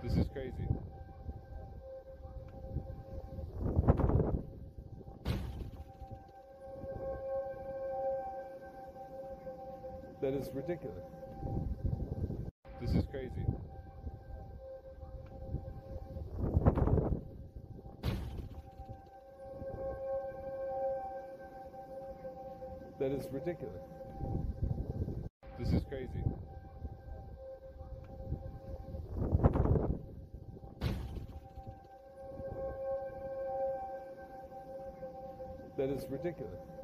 This is crazy. That is ridiculous. This is crazy. That is ridiculous. This is crazy. That is ridiculous.